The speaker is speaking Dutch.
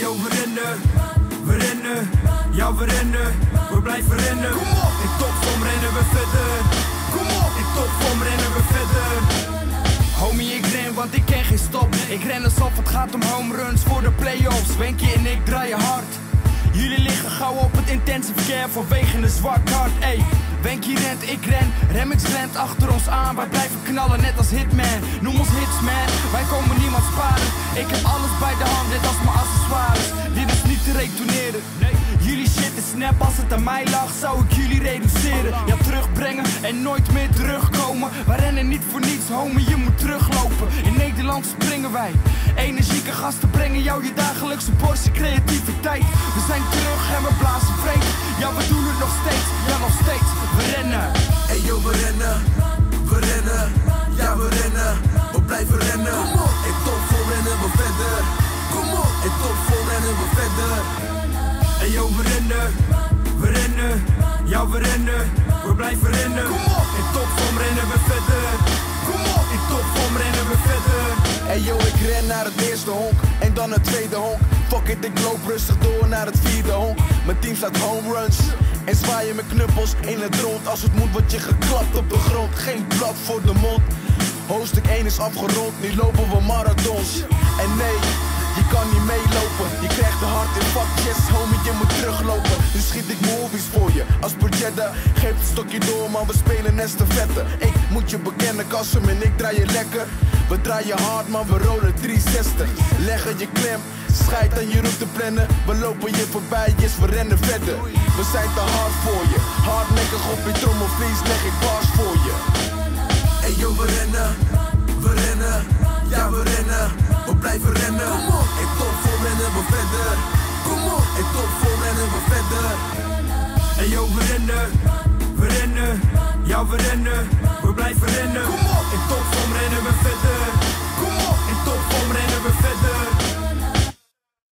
yo, we rennen, ja we rennen, we blijven rennen. In topvorm rennen we verder, in topvorm rennen we verder. Homie, ik ren, want ik ken geen stop. Ik ren alsof het gaat om home runs voor de play-offs. Wenkie en ik draaien hard. Jullie liggen gauw op het intensive care vanwege een zwak hart. Ey, Wenkie rent, ik ren, Remix rent achter ons aan. Wij blijven knallen net als Hitman. Noem ons hitsman, wij komen niemand sparen. Ik heb alles bij de hand, net als mijn accessoires. Dit is niet te retourneren. Jullie shit is snap, als het aan mij lag zou ik jullie reduceren. Ja, terugbrengen en nooit meer terugkomen. Wij rennen niet voor niets, homie, je moet teruglopen. In Nederland springen wij. Energieke gasten brengen jou je dagelijkse portie creativiteit. We zijn terug en we blazen vreemd. Ja, we doen het nog steeds, ja nog steeds. We rennen. Hey yo, we rennen, ja we rennen, we blijven rennen. In topvorm rennen we verder, in topvorm rennen we verder. Hey yo, we rennen, ja we rennen, we blijven rennen. In topvorm rennen we verder, in topvorm rennen we verder. Hey yo, ik ren naar het eerste honk en dan het tweede honk. Fuck it, ik loop rustig door naar het vierde honk. Mijn team staat home runs en zwaaien met knuppels in het rond. Als het moet word je geklapt op de grond, geen blad voor de mond. Hoofdstuk 1 is afgerond, nu lopen we marathons. En nee, je kan niet meelopen, je krijgt de hart in vakjes, homie, je moet teruglopen. Nu schiet ik movies voor je, als Projecta geeft het stokje door, maar we spelen estafette. Ik moet je bekennen, Kassem en ik draaien lekker. We draaien hard, maar we rollen 360. Leggen je klem, scheid aan je route plannen. We lopen je voorbij, yes, we rennen verder. We zijn te hard voor je, hardnekkig op je trommelvlies, leg ik bars voor je. Hey yo, we rennen, ja we rennen, we blijven rennen. In topvorm rennen we verder, in topvorm rennen we verder. Hey yo, we rennen, ja we rennen, we blijven rennen. In topvorm rennen we verder.